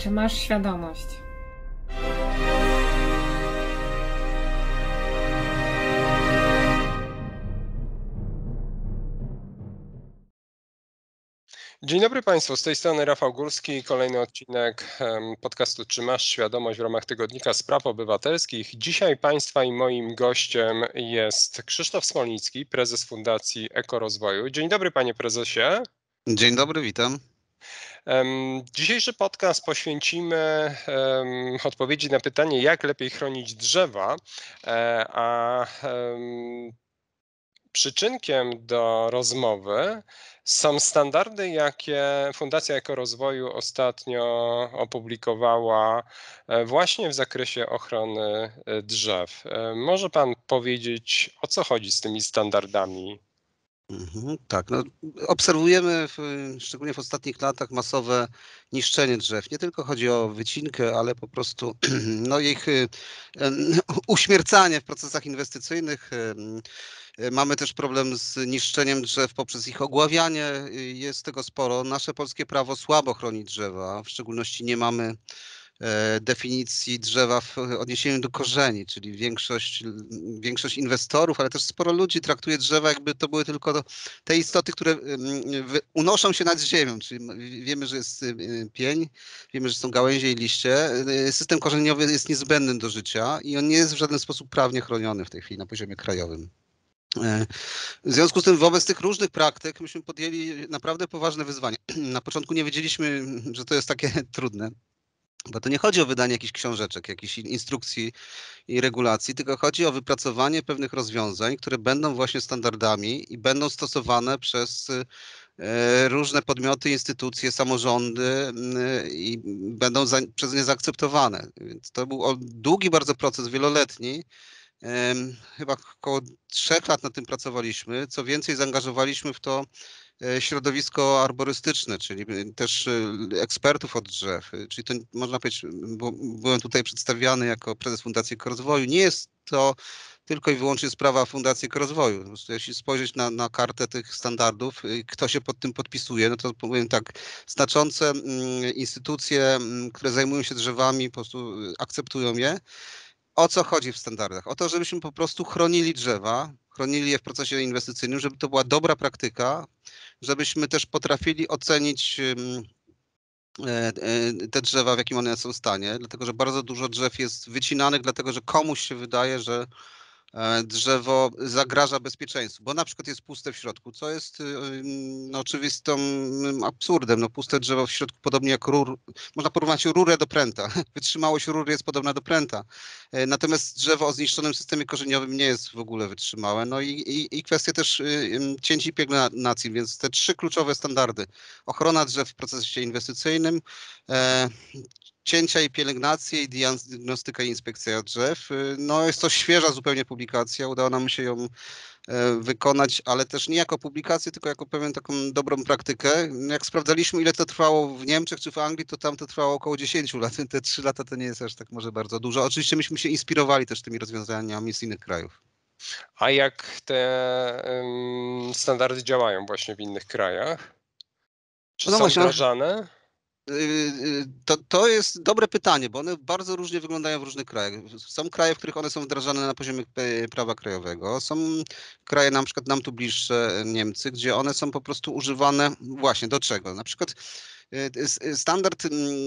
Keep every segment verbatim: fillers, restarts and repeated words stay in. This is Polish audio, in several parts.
Czy masz świadomość? Dzień dobry Państwu, z tej strony Rafał Górski, kolejny odcinek podcastu Czy masz świadomość w ramach tygodnika Spraw Obywatelskich. Dzisiaj Państwa i moim gościem jest Krzysztof Smolnicki, prezes Fundacji Ekorozwoju. Dzień dobry Panie Prezesie. Dzień dobry, witam. Dzisiejszy podcast poświęcimy odpowiedzi na pytanie, jak lepiej chronić drzewa, a przyczynkiem do rozmowy są standardy, jakie Fundacja Ekorozwoju ostatnio opublikowała właśnie w zakresie ochrony drzew. Może Pan powiedzieć, o co chodzi z tymi standardami? Mhm, tak, no, obserwujemy w, szczególnie w ostatnich latach masowe niszczenie drzew. Nie tylko chodzi o wycinkę, ale po prostu no, ich e, uśmiercanie w procesach inwestycyjnych. E, mamy też problem z niszczeniem drzew poprzez ich ogławianie. Jest tego sporo. Nasze polskie prawo słabo chroni drzewa. W szczególności nie mamy definicji drzewa w odniesieniu do korzeni, czyli większość, większość inwestorów, ale też sporo ludzi traktuje drzewa, jakby to były tylko te istoty, które unoszą się nad ziemią, czyli wiemy, że jest pień, wiemy, że są gałęzie i liście. System korzeniowy jest niezbędny do życia i on nie jest w żaden sposób prawnie chroniony w tej chwili na poziomie krajowym. W związku z tym wobec tych różnych praktyk myśmy podjęli naprawdę poważne wyzwanie. Na początku nie wiedzieliśmy, że to jest takie trudne. Bo to nie chodzi o wydanie jakichś książeczek, jakichś instrukcji i regulacji, tylko chodzi o wypracowanie pewnych rozwiązań, które będą właśnie standardami i będą stosowane przez różne podmioty, instytucje, samorządy i będą za, przez nie zaakceptowane. Więc to był długi bardzo proces, wieloletni. Chyba około trzech lat nad tym pracowaliśmy. Co więcej, zaangażowaliśmy w to środowisko arborystyczne, czyli też ekspertów od drzew, czyli to można powiedzieć, bo byłem tutaj przedstawiany jako prezes Fundacji Ekorozwoju. Nie jest to tylko i wyłącznie sprawa Fundacji Ekorozwoju. Po prostu jeśli spojrzeć na, na kartę tych standardów, kto się pod tym podpisuje, no to powiem tak, znaczące instytucje, które zajmują się drzewami, po prostu akceptują je. O co chodzi w standardach? O to, żebyśmy po prostu chronili drzewa, chronili je w procesie inwestycyjnym, żeby to była dobra praktyka, żebyśmy też potrafili ocenić te drzewa, w jakim one są stanie, dlatego że bardzo dużo drzew jest wycinanych, dlatego że komuś się wydaje, że drzewo zagraża bezpieczeństwu, bo na przykład jest puste w środku, co jest no, oczywistym absurdem. No, puste drzewo w środku, podobnie jak rur, można porównać rurę do pręta. Wytrzymałość rury jest podobna do pręta. Natomiast drzewo o zniszczonym systemie korzeniowym nie jest w ogóle wytrzymałe. No i, i, i kwestie też cięć i pielęgnacji, więc te trzy kluczowe standardy. Ochrona drzew w procesie inwestycyjnym, e, cięcia i pielęgnacje i diagnostyka i inspekcja drzew. No jest to świeża zupełnie publikacja, udało nam się ją wykonać, ale też nie jako publikację, tylko jako pewien taką dobrą praktykę. Jak sprawdzaliśmy, ile to trwało w Niemczech czy w Anglii, to tam to trwało około dziesięć lat. Te trzy lata to nie jest aż tak może bardzo dużo. Oczywiście myśmy się inspirowali też tymi rozwiązaniami z innych krajów. A jak te um, standardy działają właśnie w innych krajach? Czy no są właśnie, wdrażane? To, to jest dobre pytanie, bo one bardzo różnie wyglądają w różnych krajach. Są kraje, w których one są wdrażane na poziomie prawa krajowego. Są kraje, na przykład nam tu bliższe, Niemcy, gdzie one są po prostu używane właśnie do czego? Na przykład standard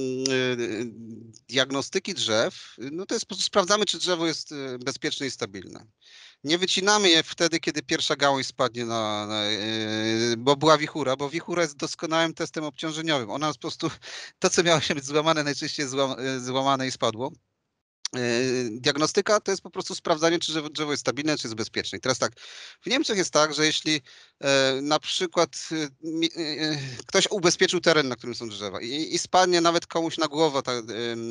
diagnostyki drzew, no to jest po prostu sprawdzamy, czy drzewo jest bezpieczne i stabilne. Nie wycinamy je wtedy, kiedy pierwsza gałąź spadnie, na, na, bo była wichura, bo wichura jest doskonałym testem obciążeniowym. Ona po prostu, to co miało się być złamane, najczęściej jest złamane i spadło. Diagnostyka to jest po prostu sprawdzanie, czy drzewo jest stabilne, czy jest bezpieczne. I teraz tak, w Niemczech jest tak, że jeśli na przykład ktoś ubezpieczył teren, na którym są drzewa i, i spadnie nawet komuś na głowę ta,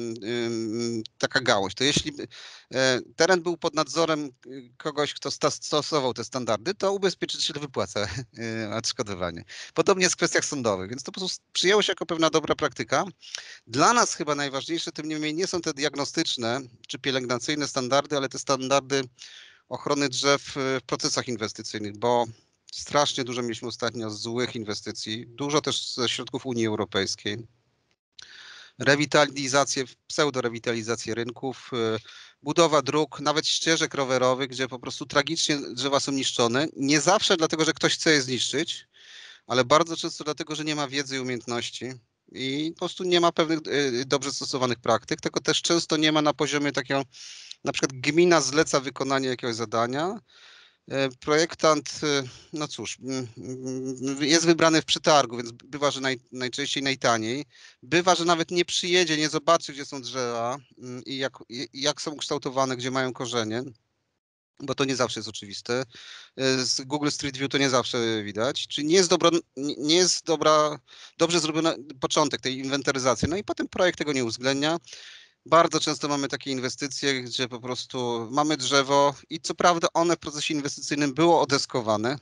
taka gałąź, to jeśli teren był pod nadzorem kogoś, kto stosował te standardy, to ubezpieczyciel wypłaca odszkodowanie. Podobnie jest w kwestiach sądowych, więc to po prostu przyjęło się jako pewna dobra praktyka. Dla nas chyba najważniejsze, tym niemniej nie są te diagnostyczne czy pielęgnacyjne standardy, ale te standardy ochrony drzew w procesach inwestycyjnych, bo strasznie dużo mieliśmy ostatnio złych inwestycji, dużo też ze środków Unii Europejskiej. rewitalizację, pseudo-rewitalizację rynków, budowa dróg, nawet ścieżek rowerowych, gdzie po prostu tragicznie drzewa są niszczone. Nie zawsze dlatego, że ktoś chce je zniszczyć, ale bardzo często dlatego, że nie ma wiedzy i umiejętności i po prostu nie ma pewnych dobrze stosowanych praktyk, tylko też często nie ma na poziomie takiego, na przykład gmina zleca wykonanie jakiegoś zadania, projektant, no cóż, jest wybrany w przetargu, więc bywa, że naj, najczęściej najtaniej. Bywa, że nawet nie przyjedzie, nie zobaczy, gdzie są drzewa i jak, jak są kształtowane, gdzie mają korzenie, bo to nie zawsze jest oczywiste. Z Google Street View to nie zawsze widać. Czyli nie jest, dobro, nie jest dobra, dobrze zrobiony początek tej inwentaryzacji. No i potem projekt tego nie uwzględnia. Bardzo często mamy takie inwestycje, gdzie po prostu mamy drzewo i co prawda one w procesie inwestycyjnym było odeskowane,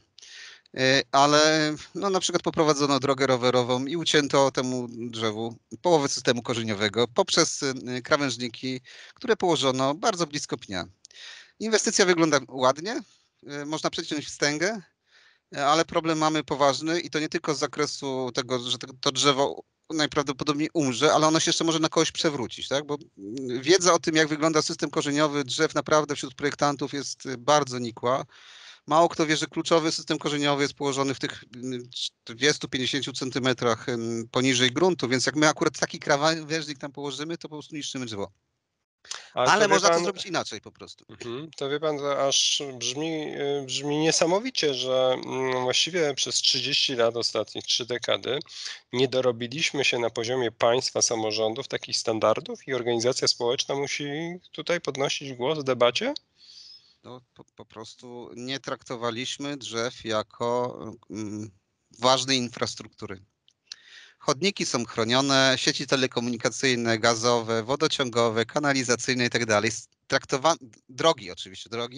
ale no na przykład poprowadzono drogę rowerową i ucięto temu drzewu połowę systemu korzeniowego poprzez krawężniki, które położono bardzo blisko pnia. Inwestycja wygląda ładnie, można przeciąć wstęgę, ale problem mamy poważny i to nie tylko z zakresu tego, że to drzewo najprawdopodobniej umrze, ale ono się jeszcze może na kogoś przewrócić, tak? Bo wiedza o tym, jak wygląda system korzeniowy drzew naprawdę wśród projektantów jest bardzo nikła. Mało kto wie, że kluczowy system korzeniowy jest położony w tych dwudziestu do pięćdziesięciu centymetrach poniżej gruntu, więc jak my akurat taki krawężnik tam położymy, to po prostu niszczymy drzewo. Ale Ale to wie można to pan, zrobić inaczej po prostu. mhm, to wie pan, to aż brzmi, brzmi niesamowicie, że mm, właściwie przez trzydzieści lat, ostatnich trzy dekady, nie dorobiliśmy się na poziomie państwa, samorządów takich standardów i organizacja społeczna musi tutaj podnosić głos w debacie? No, po, po prostu nie traktowaliśmy drzew jako mm, ważnej infrastruktury. Chodniki są chronione, sieci telekomunikacyjne, gazowe, wodociągowe, kanalizacyjne itd. Traktowa- drogi oczywiście, drogi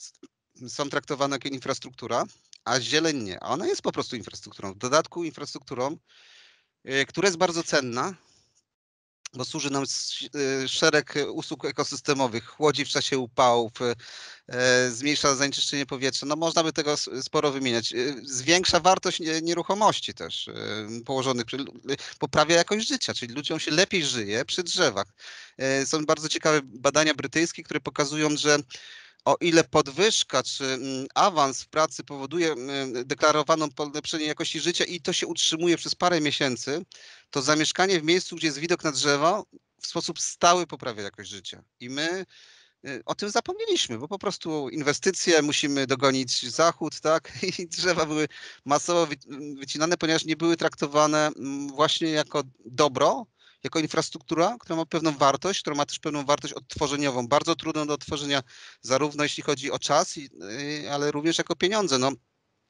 są traktowane jako infrastruktura, a zieleń nie. A ona jest po prostu infrastrukturą. W dodatku infrastrukturą, y, która jest bardzo cenna, bo służy nam szereg usług ekosystemowych, chłodzi w czasie upałów, zmniejsza zanieczyszczenie powietrza. No można by tego sporo wymieniać. Zwiększa wartość nieruchomości też położonych, poprawia jakość życia, czyli ludziom się lepiej żyje przy drzewach. Są bardzo ciekawe badania brytyjskie, które pokazują, że o ile podwyżka czy awans w pracy powoduje deklarowaną polepszenie jakości życia i to się utrzymuje przez parę miesięcy, to zamieszkanie w miejscu, gdzie jest widok na drzewa, w sposób stały poprawia jakość życia. I my o tym zapomnieliśmy, bo po prostu inwestycje, musimy dogonić zachód, tak? I drzewa były masowo wycinane, ponieważ nie były traktowane właśnie jako dobro, jako infrastruktura, która ma pewną wartość, która ma też pewną wartość odtworzeniową, bardzo trudną do odtworzenia, zarówno jeśli chodzi o czas, ale również jako pieniądze. No,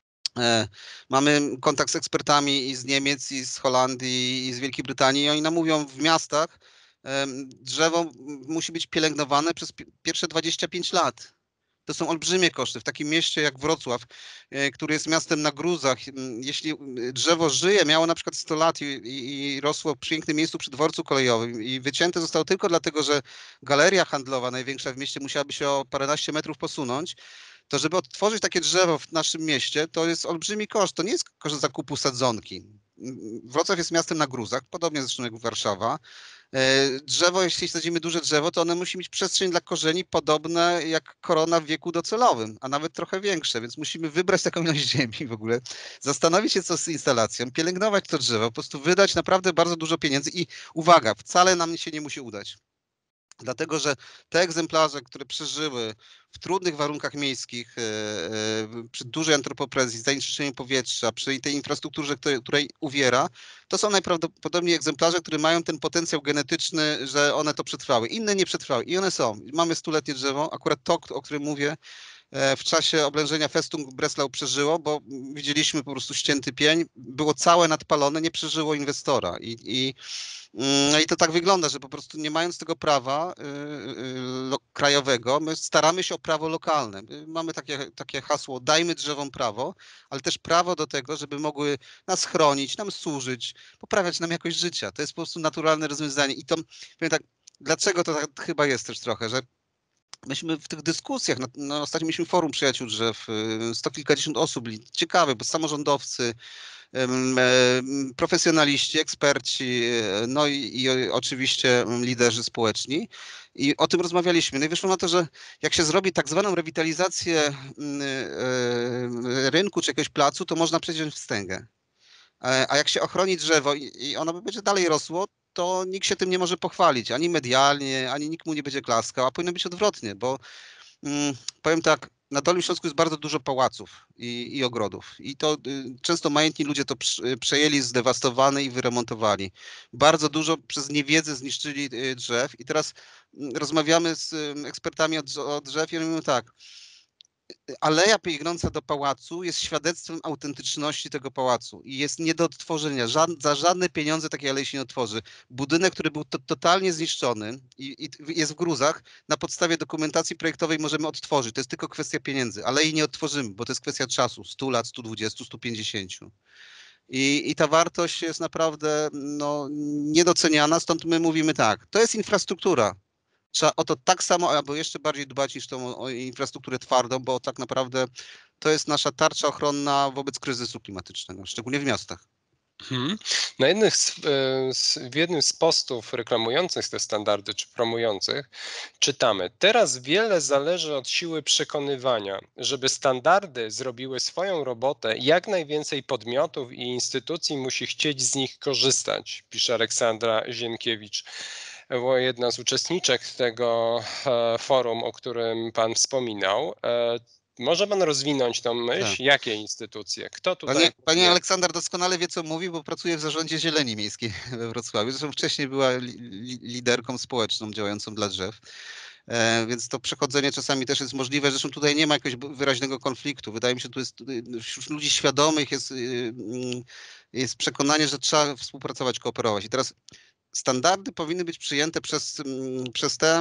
mamy kontakt z ekspertami i z Niemiec, i z Holandii, i z Wielkiej Brytanii i oni nam mówią, w miastach drzewo musi być pielęgnowane przez pierwsze dwadzieścia pięć lat. To są olbrzymie koszty. W takim mieście jak Wrocław, który jest miastem na gruzach, jeśli drzewo żyje, miało na przykład sto lat i, i rosło w pięknym miejscu przy dworcu kolejowym i wycięte zostało tylko dlatego, że galeria handlowa największa w mieście musiałaby się o paręnaście metrów posunąć, to żeby odtworzyć takie drzewo w naszym mieście, to jest olbrzymi koszt. To nie jest koszt zakupu sadzonki. Wrocław jest miastem na gruzach, podobnie zresztą jak Warszawa. Drzewo, jeśli sadzimy duże drzewo, to one musi mieć przestrzeń dla korzeni podobne jak korona w wieku docelowym, a nawet trochę większe, więc musimy wybrać taką ilość ziemi w ogóle, zastanowić się co z instalacją, pielęgnować to drzewo, po prostu wydać naprawdę bardzo dużo pieniędzy i uwaga, wcale nam się nie musi udać. Dlatego, że te egzemplarze, które przeżyły w trudnych warunkach miejskich, przy dużej antropopresji, zanieczyszczeniu powietrza, przy tej infrastrukturze, której uwiera, to są najprawdopodobniej egzemplarze, które mają ten potencjał genetyczny, że one to przetrwały. Inne nie przetrwały i one są. Mamy stuletnie drzewo, akurat to, o którym mówię, w czasie oblężenia Festung Breslau przeżyło, bo widzieliśmy po prostu ścięty pień, było całe nadpalone, nie przeżyło inwestora i, i no i to tak wygląda, że po prostu nie mając tego prawa yy, yy, krajowego, my staramy się o prawo lokalne. Mamy takie, takie hasło, dajmy drzewom prawo, ale też prawo do tego, żeby mogły nas chronić, nam służyć, poprawiać nam jakość życia. To jest po prostu naturalne rozwiązanie. I to, powiem tak, dlaczego to tak chyba jest też trochę, że myśmy w tych dyskusjach, no, no ostatnio mieliśmy forum przyjaciół drzew, sto kilkadziesiąt osób, ciekawe, bo samorządowcy, profesjonaliści, eksperci, no i, i oczywiście liderzy społeczni. I o tym rozmawialiśmy. No i wyszło na to, że jak się zrobi tak zwaną rewitalizację rynku czy jakiegoś placu, to można przejść wstęgę. A jak się ochroni drzewo i ono będzie dalej rosło, to nikt się tym nie może pochwalić, ani medialnie, ani nikt mu nie będzie klaskał, a powinno być odwrotnie, bo mm, powiem tak, na Dolnym Śląsku jest bardzo dużo pałaców i, i ogrodów i to y, często majętni ludzie to przy, przejęli, zdewastowali i wyremontowali. Bardzo dużo przez niewiedzę zniszczyli y, drzew i teraz y, rozmawiamy z y, ekspertami od, od drzew i oni mówią tak, aleja biegnąca do pałacu jest świadectwem autentyczności tego pałacu i jest nie do odtworzenia. Żad, za żadne pieniądze takiej alei się nie otworzy. Budynek, który był to, totalnie zniszczony i, i jest w gruzach, na podstawie dokumentacji projektowej możemy odtworzyć. To jest tylko kwestia pieniędzy. Alei nie odtworzymy, bo to jest kwestia czasu. stu lat, stu dwudziestu, stu pięćdziesięciu. I, I ta wartość jest naprawdę no, niedoceniana, stąd my mówimy tak, to jest infrastruktura. Trzeba o to tak samo albo jeszcze bardziej dbać niż tą o infrastrukturę twardą, bo tak naprawdę to jest nasza tarcza ochronna wobec kryzysu klimatycznego, szczególnie w miastach. Mhm. Na jednych z, z, w jednym z postów reklamujących te standardy czy promujących czytamy: teraz wiele zależy od siły przekonywania, żeby standardy zrobiły swoją robotę, jak najwięcej podmiotów i instytucji musi chcieć z nich korzystać, pisze Aleksandra Zienkiewicz, jedna z uczestniczek tego forum, o którym pan wspominał. Może pan rozwinąć tą myśl? Tak. Jakie instytucje? Kto tutaj Panie, panie powinien... Aleksander doskonale wie, co mówi, bo pracuje w zarządzie Zieleni Miejskiej we Wrocławiu. Zresztą wcześniej była li, li, liderką społeczną działającą dla drzew. E, więc to przechodzenie czasami też jest możliwe. Zresztą tutaj nie ma jakiegoś wyraźnego konfliktu. Wydaje mi się, że tu jest wśród ludzi świadomych jest, jest przekonanie, że trzeba współpracować, kooperować. I teraz standardy powinny być przyjęte przez, przez te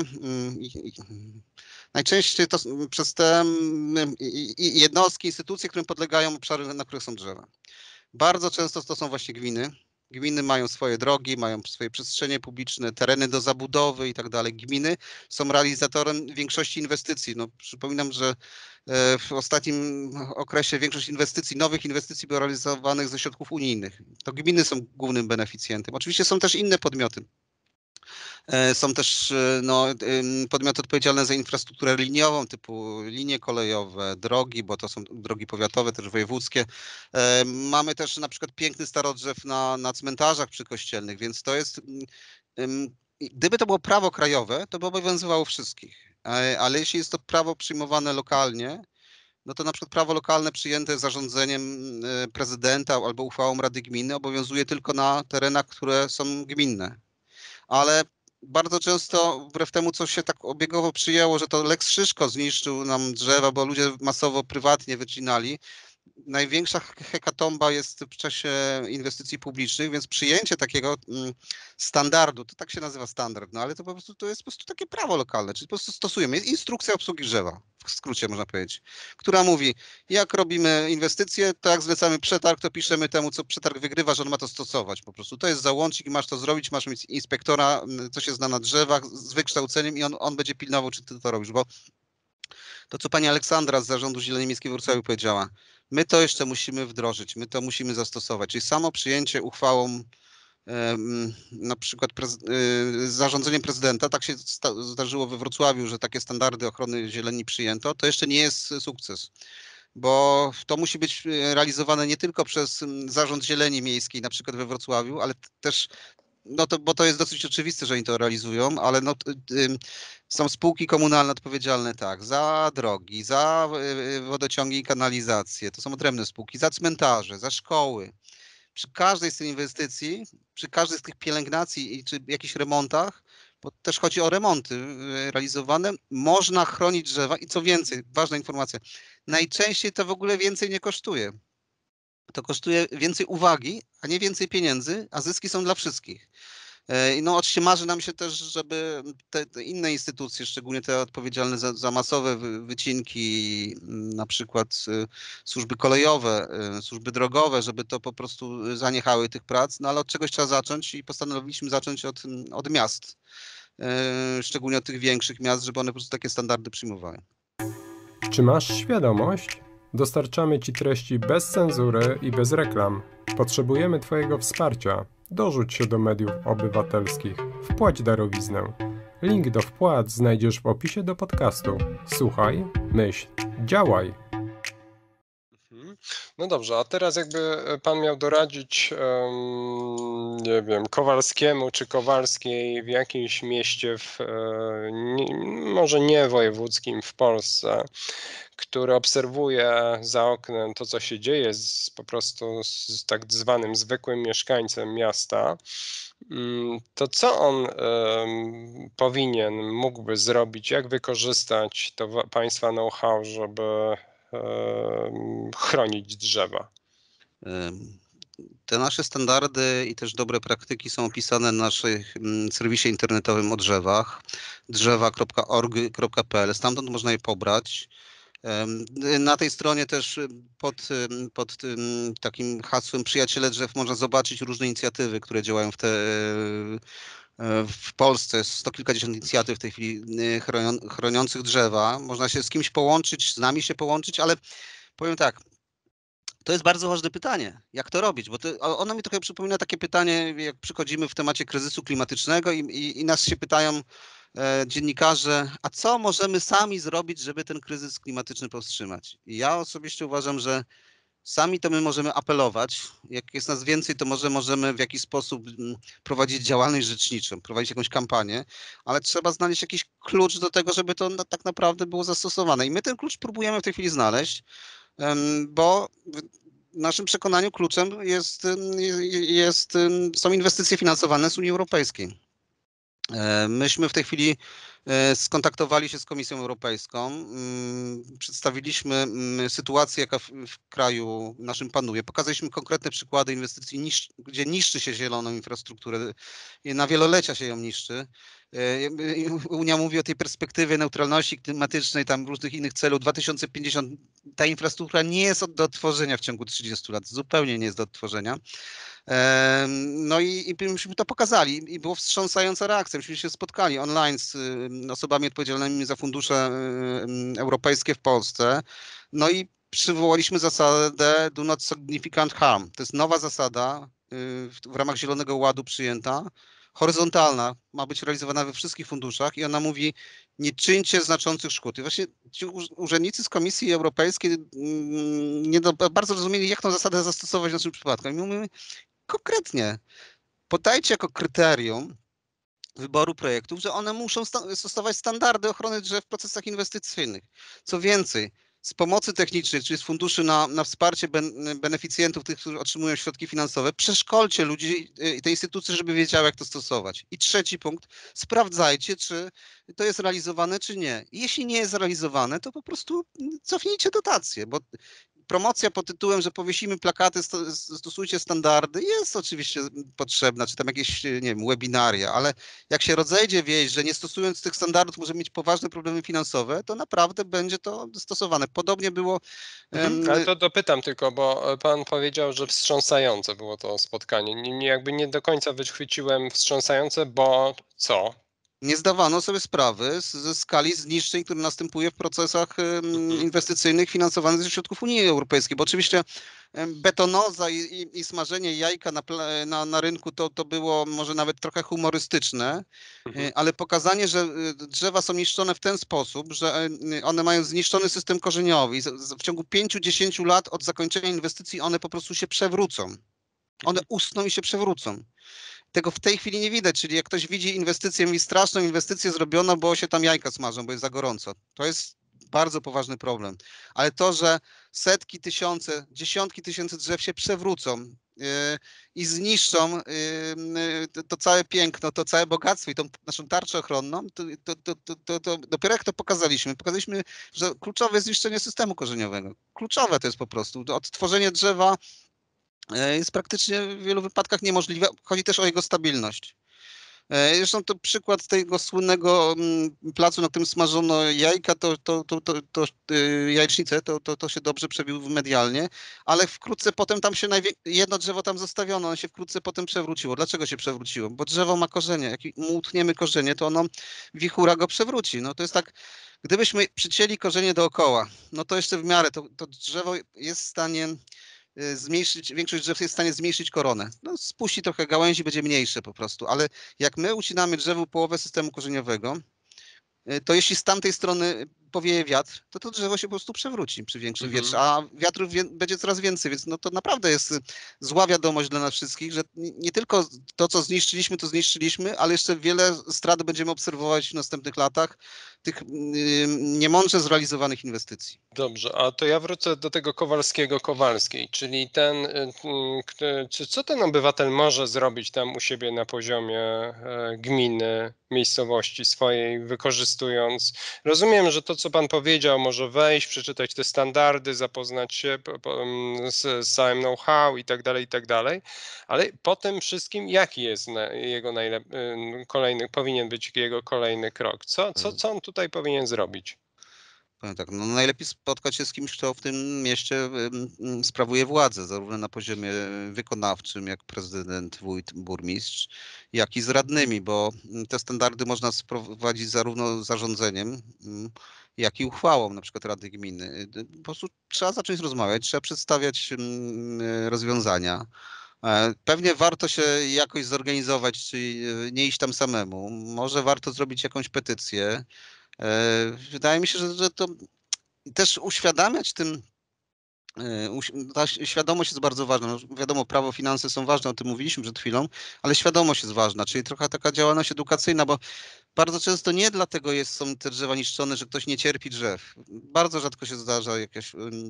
najczęściej to przez te jednostki, instytucje, którym podlegają obszary, na których są drzewa. Bardzo często to są właśnie gminy. Gminy mają swoje drogi, mają swoje przestrzenie publiczne, tereny do zabudowy i tak dalej. Gminy są realizatorem większości inwestycji. No, przypominam, że w ostatnim okresie większość inwestycji, nowych inwestycji było realizowanych ze środków unijnych. To gminy są głównym beneficjentem. Oczywiście są też inne podmioty. Są też no, podmioty odpowiedzialne za infrastrukturę liniową, typu linie kolejowe, drogi, bo to są drogi powiatowe, też wojewódzkie. Mamy też na przykład piękny starodrzew na, na cmentarzach przykościelnych, więc to jest, gdyby to było prawo krajowe, to by obowiązywało wszystkich, ale jeśli jest to prawo przyjmowane lokalnie, no to na przykład prawo lokalne przyjęte zarządzeniem prezydenta albo uchwałą Rady Gminy obowiązuje tylko na terenach, które są gminne. Ale bardzo często, wbrew temu, co się tak obiegowo przyjęło, że to Lex Szyszko zniszczył nam drzewa, bo ludzie masowo, prywatnie wycinali. Największa hekatomba jest w czasie inwestycji publicznych, więc przyjęcie takiego standardu, to tak się nazywa standard, no ale to po prostu to jest po prostu takie prawo lokalne, czyli po prostu stosujemy. Jest instrukcja obsługi drzewa, w skrócie można powiedzieć, która mówi, jak robimy inwestycje, to jak zlecamy przetarg, to piszemy temu, co przetarg wygrywa, że on ma to stosować po prostu. To jest załącznik i masz to zrobić, masz mieć inspektora, co się zna na drzewach, z wykształceniem i on, on będzie pilnował, czy ty to robisz, bo to, co pani Aleksandra z Zarządu Zieleni Miejskiej w Wrocławiu powiedziała, my to jeszcze musimy wdrożyć, my to musimy zastosować. Czyli samo przyjęcie uchwałą, na przykład prez, zarządzeniem prezydenta, tak się zdarzyło we Wrocławiu, że takie standardy ochrony zieleni przyjęto, to jeszcze nie jest sukces. Bo to musi być realizowane nie tylko przez Zarząd Zieleni Miejskiej, na przykład we Wrocławiu, ale też, no to, bo to jest dosyć oczywiste, że oni to realizują, ale no, są spółki komunalne odpowiedzialne tak, za drogi, za wodociągi i kanalizację, to są odrębne spółki, za cmentarze, za szkoły. Przy każdej z tych inwestycji, przy każdej z tych pielęgnacji czy jakichś remontach, bo też chodzi o remonty realizowane, można chronić drzewa i co więcej, ważna informacja, najczęściej to w ogóle więcej nie kosztuje. To kosztuje więcej uwagi, a nie więcej pieniędzy, a zyski są dla wszystkich. No oczywiście marzy nam się też, żeby te, te inne instytucje, szczególnie te odpowiedzialne za, za masowe wycinki, na przykład służby kolejowe, służby drogowe, żeby to po prostu zaniechały tych prac, no ale od czegoś trzeba zacząć i postanowiliśmy zacząć od, od miast, szczególnie od tych większych miast, żeby one po prostu takie standardy przyjmowały. Czy masz świadomość? Dostarczamy Ci treści bez cenzury i bez reklam. Potrzebujemy Twojego wsparcia. Dorzuć się do mediów obywatelskich. Wpłać darowiznę. Link do wpłat znajdziesz w opisie do podcastu. Słuchaj, myśl, działaj. No dobrze, a teraz jakby pan miał doradzić, um, nie wiem, Kowalskiemu czy Kowalskiej w jakimś mieście, w, nie, może nie wojewódzkim w Polsce, który obserwuje za oknem to, co się dzieje z, po prostu z tak zwanym zwykłym mieszkańcem miasta, to co on um, powinien, mógłby zrobić, jak wykorzystać to państwa know-how, żeby chronić drzewa? Te nasze standardy i też dobre praktyki są opisane na naszym serwisie internetowym o drzewach drzewa kropka org kropka p l. Stamtąd można je pobrać. Na tej stronie też pod, pod tym takim hasłem Przyjaciele Drzew można zobaczyć różne inicjatywy, które działają w, te, w Polsce. Jest sto kilkadziesiąt inicjatyw w tej chwili chroniących drzewa. Można się z kimś połączyć, z nami się połączyć, ale powiem tak, to jest bardzo ważne pytanie, jak to robić, bo to, ono mi trochę przypomina takie pytanie, jak przychodzimy w temacie kryzysu klimatycznego i, i, i nas się pytają e, dziennikarze, a co możemy sami zrobić, żeby ten kryzys klimatyczny powstrzymać? I ja osobiście uważam, że sami to my możemy apelować, jak jest nas więcej, to może możemy w jakiś sposób prowadzić działalność rzeczniczą, prowadzić jakąś kampanię, ale trzeba znaleźć jakiś klucz do tego, żeby to tak naprawdę było zastosowane. I my ten klucz próbujemy w tej chwili znaleźć, bo w naszym przekonaniu kluczem jest, jest, są inwestycje finansowane z Unii Europejskiej. Myśmy w tej chwili skontaktowali się z Komisją Europejską, przedstawiliśmy sytuację, jaka w, w kraju naszym panuje. Pokazaliśmy konkretne przykłady inwestycji, niszcz, gdzie niszczy się zieloną infrastrukturę, na wielolecia się ją niszczy. Unia mówi o tej perspektywie neutralności klimatycznej, tam różnych innych celów. dwa tysiące pięćdziesiąt. Ta infrastruktura nie jest do odtworzenia w ciągu trzydziestu lat, zupełnie nie jest do odtworzenia. No i, i myśmy to pokazali i było wstrząsająca reakcja. Myśmy się spotkali online z osobami odpowiedzialnymi za fundusze europejskie w Polsce. No i przywołaliśmy zasadę do not significant harm. To jest nowa zasada w ramach Zielonego Ładu przyjęta, horyzontalna, ma być realizowana we wszystkich funduszach i ona mówi, nie czyńcie znaczących szkód. I właśnie ci urzędnicy z Komisji Europejskiej nie do, bardzo rozumieli, jak tę zasadę zastosować w naszym przypadku. I my mówimy konkretnie, podajcie jako kryterium wyboru projektów, że one muszą sta- stosować standardy ochrony drzew w procesach inwestycyjnych. Co więcej, z pomocy technicznej, czyli z funduszy na, na wsparcie ben, beneficjentów, tych, którzy otrzymują środki finansowe, przeszkolcie ludzi i te instytucje, żeby wiedziały, jak to stosować. I trzeci punkt, sprawdzajcie, czy to jest realizowane, czy nie. I jeśli nie jest realizowane, to po prostu cofnijcie dotacje, bo promocja pod tytułem, że powiesimy plakaty, stosujcie standardy, jest oczywiście potrzebna, czy tam jakieś, nie wiem, webinaria, ale jak się rozejdzie wieść, że nie stosując tych standardów możemy mieć poważne problemy finansowe, to naprawdę będzie to stosowane. Podobnie było... Mhm, ale to dopytam tylko, bo pan powiedział, że wstrząsające było to spotkanie. Nie, nie, jakby nie do końca wychwyciłem wstrząsające, bo co? Nie zdawano sobie sprawy ze skali zniszczeń, które następuje w procesach Mhm. inwestycyjnych finansowanych ze środków Unii Europejskiej, bo oczywiście betonoza i, i, i smażenie jajka na, na, na rynku to, to było może nawet trochę humorystyczne, Mhm. ale pokazanie, że drzewa są niszczone w ten sposób, że one mają zniszczony system korzeniowy i w ciągu pięciu do dziesięciu lat od zakończenia inwestycji one po prostu się przewrócą. One usną i się przewrócą. Tego w tej chwili nie widać, czyli jak ktoś widzi inwestycję, mówi straszną inwestycję zrobiono, bo się tam jajka smażą, bo jest za gorąco. To jest bardzo poważny problem. Ale to, że setki, tysiące, dziesiątki tysięcy drzew się przewrócą yy, i zniszczą yy, to, to całe piękno, to całe bogactwo i tą naszą tarczę ochronną, to, to, to, to, to, to dopiero jak to pokazaliśmy, pokazaliśmy, że kluczowe jest zniszczenie systemu korzeniowego. Kluczowe to jest po prostu odtworzenie drzewa jest praktycznie w wielu wypadkach niemożliwe. Chodzi też o jego stabilność. Zresztą to przykład tego słynnego placu, na którym smażono jajka, to, to, to, to, to jajecznicę, to, to, to się dobrze przebił medialnie, ale wkrótce potem tam się najwie... jedno drzewo tam zostawiono, ono się wkrótce potem przewróciło. Dlaczego się przewróciło? Bo drzewo ma korzenie. Jak mu utniemy korzenie, to ono wichura go przewróci. No to jest tak, gdybyśmy przycięli korzenie dookoła, no to jeszcze w miarę to, to drzewo jest w stanie zmniejszyć, większość drzew jest w stanie zmniejszyć koronę. No, spuści trochę gałęzi, będzie mniejsze po prostu, ale jak my ucinamy drzewu połowę systemu korzeniowego, to jeśli z tamtej strony powieje wiatr, to to drzewo się po prostu przewróci przy większym Mhm. wietrze, a wiatrów wie, będzie coraz więcej, więc no to naprawdę jest zła wiadomość dla nas wszystkich, że nie tylko to, co zniszczyliśmy, to zniszczyliśmy, ale jeszcze wiele strat będziemy obserwować w następnych latach, tych yy, niemądrze zrealizowanych inwestycji. Dobrze, a to ja wrócę do tego Kowalskiego Kowalskiej, czyli ten, czy co ten obywatel może zrobić tam u siebie na poziomie gminy, miejscowości swojej, wykorzystując, rozumiem, że to, co pan powiedział, może wejść, przeczytać te standardy, zapoznać się z całym know-how i tak dalej, i tak dalej, ale po tym wszystkim jaki jest jego najlepszy, kolejny, powinien być jego kolejny krok? Co, co, co on tutaj powinien zrobić? Powiem tak, no najlepiej spotkać się z kimś, kto w tym mieście sprawuje władzę, zarówno na poziomie wykonawczym, jak prezydent, wójt, burmistrz, jak i z radnymi, bo te standardy można wprowadzić zarówno zarządzeniem, jak i uchwałą, na przykład Rady Gminy. Po prostu trzeba zacząć rozmawiać, trzeba przedstawiać rozwiązania. Pewnie warto się jakoś zorganizować, czyli nie iść tam samemu. Może warto zrobić jakąś petycję. Wydaje mi się, że, że to też uświadamiać tym, ta świadomość jest bardzo ważna. No wiadomo, prawo, finanse są ważne, o tym mówiliśmy przed chwilą, ale świadomość jest ważna, czyli trochę taka działalność edukacyjna, bo bardzo często nie dlatego jest, są te drzewa niszczone, że ktoś nie cierpi drzew. Bardzo rzadko się zdarza jakieś,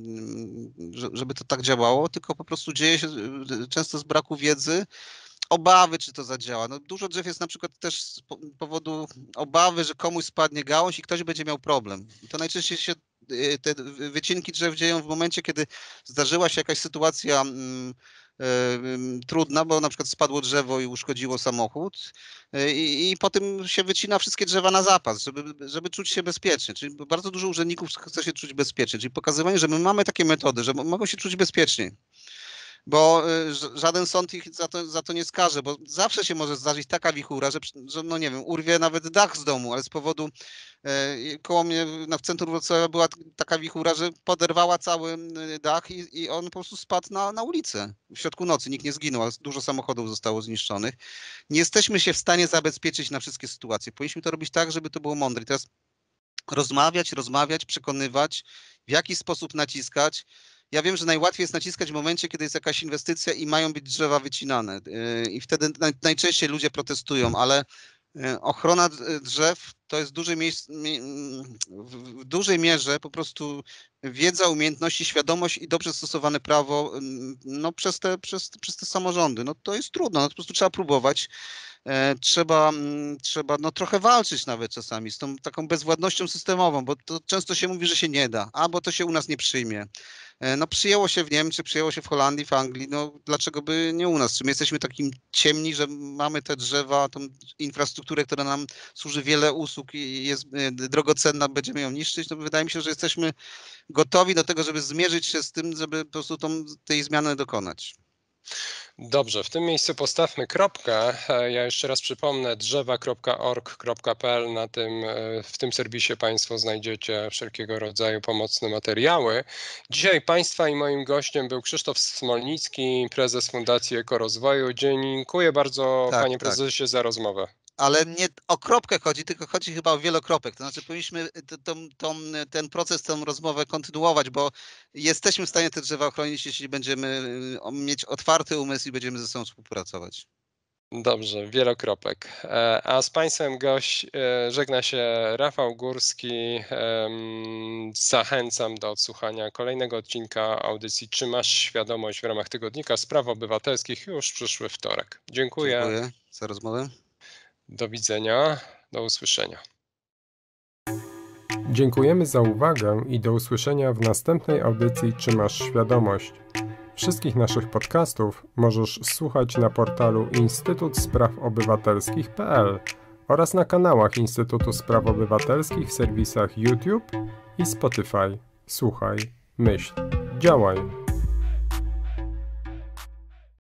żeby to tak działało, tylko po prostu dzieje się często z braku wiedzy, obawy, czy to zadziała. No, dużo drzew jest na przykład też z powodu obawy, że komuś spadnie gałąź i ktoś będzie miał problem. I to najczęściej się te wycinki drzew dzieją w momencie, kiedy zdarzyła się jakaś sytuacja mm, y, trudna, bo na przykład spadło drzewo i uszkodziło samochód y, i po tym się wycina wszystkie drzewa na zapas, żeby, żeby czuć się bezpiecznie. Czyli bardzo dużo urzędników chce się czuć bezpiecznie, czyli pokazywanie, że my mamy takie metody, że mogą się czuć bezpieczniej. Bo żaden sąd ich za to, za to nie skaże, bo zawsze się może zdarzyć taka wichura, że, że no nie wiem, urwie nawet dach z domu, ale z powodu e, koło mnie w centrum Wrocławia była taka wichura, że poderwała cały dach i, i on po prostu spadł na, na ulicę w środku nocy. Nikt nie zginął, ale dużo samochodów zostało zniszczonych. Nie jesteśmy się w stanie zabezpieczyć na wszystkie sytuacje. Powinniśmy to robić tak, żeby to było mądre. I teraz rozmawiać, rozmawiać, przekonywać, w jaki sposób naciskać. Ja wiem, że najłatwiej jest naciskać w momencie, kiedy jest jakaś inwestycja i mają być drzewa wycinane. I wtedy najczęściej ludzie protestują, ale ochrona drzew to jest w dużej, w dużej mierze po prostu wiedza, umiejętności, świadomość i dobrze stosowane prawo no, przez, te, przez, przez te samorządy. No, to jest trudno, no, po prostu trzeba próbować. Trzeba, trzeba no, trochę walczyć nawet czasami z tą taką bezwładnością systemową, bo to często się mówi, że się nie da, albo to się u nas nie przyjmie. No przyjęło się w Niemczech, przyjęło się w Holandii, w Anglii, no dlaczego by nie u nas? Czy my jesteśmy takim ciemni, że mamy te drzewa, tą infrastrukturę, która nam służy wiele usług i jest drogocenna, będziemy ją niszczyć? No wydaje mi się, że jesteśmy gotowi do tego, żeby zmierzyć się z tym, żeby po prostu tą, tej zmiany dokonać. Dobrze, w tym miejscu postawmy kropkę. Ja jeszcze raz przypomnę, drzewa kropka org kropka p l. Na tym, w tym serwisie Państwo znajdziecie wszelkiego rodzaju pomocne materiały. Dzisiaj Państwa i moim gościem był Krzysztof Smolnicki, prezes Fundacji Ekorozwoju. Dziękuję bardzo, tak, panie prezesie, tak. za rozmowę. Ale nie o kropkę chodzi, tylko chodzi chyba o wielokropek. To znaczy powinniśmy to, to, to, ten proces, tę rozmowę kontynuować, bo jesteśmy w stanie te drzewa ochronić, jeśli będziemy mieć otwarty umysł i będziemy ze sobą współpracować. Dobrze, wielokropek. A z Państwem gość żegna się Rafał Górski. Zachęcam do odsłuchania kolejnego odcinka audycji Czy masz świadomość w ramach Tygodnika Spraw Obywatelskich już przyszły wtorek. Dziękuję. Dziękuję za rozmowę. Do widzenia, do usłyszenia. Dziękujemy za uwagę i do usłyszenia w następnej audycji Czy masz świadomość? Wszystkich naszych podcastów możesz słuchać na portalu Instytut Spraw Obywatelskich kropka p l oraz na kanałach Instytutu Spraw Obywatelskich w serwisach YouTube i Spotify. Słuchaj, myśl, działaj.